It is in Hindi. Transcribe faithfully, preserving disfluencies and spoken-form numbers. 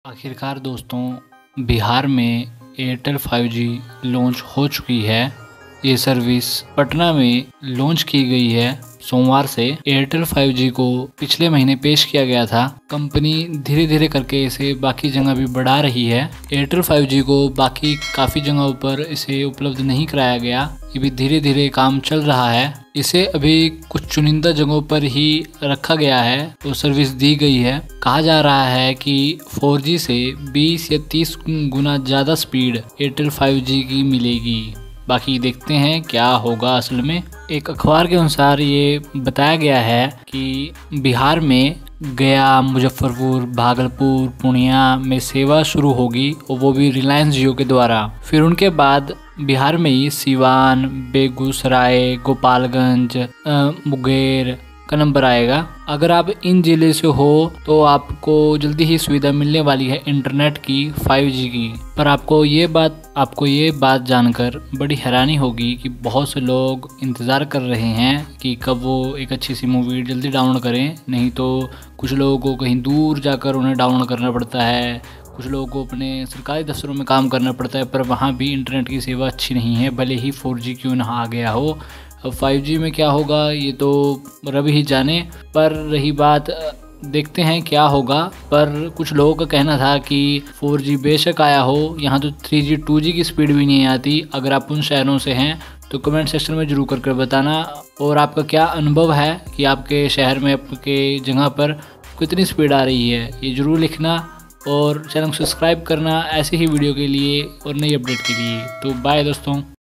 आखिरकार दोस्तों बिहार में एयरटेल फाइव जी लॉन्च हो चुकी है। ये सर्विस पटना में लॉन्च की गई है सोमवार से। एयरटेल फाइव जी को पिछले महीने पेश किया गया था। कंपनी धीरे धीरे करके इसे बाकी जगह भी बढ़ा रही है। एयरटेल फाइव जी को बाकी काफ़ी जगहों पर इसे उपलब्ध नहीं कराया गया, ये भी धीरे धीरे काम चल रहा है। इसे अभी कुछ चुनिंदा जगहों पर ही रखा गया है तो सर्विस दी गई है। कहा जा रहा है कि फोर जी से बीस या तीस गुना ज़्यादा स्पीड एयरटेल फाइव जी की मिलेगी। बाकी देखते हैं क्या होगा असल में। एक अखबार के अनुसार ये बताया गया है कि बिहार में गया, मुजफ्फरपुर, भागलपुर, पूर्णिया में सेवा शुरू होगी और वो भी रिलायंस जियो के द्वारा। फिर उनके बाद बिहार में ही सिवान, बेगूसराय, गोपालगंज, मुंगेर का नंबर आएगा। अगर आप इन जिले से हो तो आपको जल्दी ही सुविधा मिलने वाली है इंटरनेट की फाइव जी की। पर आपको ये बात आपको ये बात जानकर बड़ी हैरानी होगी कि बहुत से लोग इंतज़ार कर रहे हैं कि कब वो एक अच्छी सी मूवी जल्दी डाउनलोड करें, नहीं तो कुछ लोगों को कहीं दूर जाकर उन्हें डाउनलोड करना पड़ता है। कुछ लोगों को अपने सरकारी दफ्तरों में काम करना पड़ता है, पर वहाँ भी इंटरनेट की सेवा अच्छी नहीं है, भले ही फोर जी क्यों ना आ गया हो। अब फाइव जी में क्या होगा ये तो रब ही जाने। पर रही बात, देखते हैं क्या होगा। पर कुछ लोगों का कहना था कि फोर जी बेशक आया हो, यहाँ तो थ्री जी टू जी की स्पीड भी नहीं आती। अगर आप उन शहरों से हैं तो कमेंट सेक्शन में ज़रूर करके बताना, और आपका क्या अनुभव है कि आपके शहर में, आपके जगह पर कितनी स्पीड आ रही है, ये ज़रूर लिखना। और चैनल को सब्सक्राइब करना ऐसे ही वीडियो के लिए और नई अपडेट के लिए। तो बाय दोस्तों।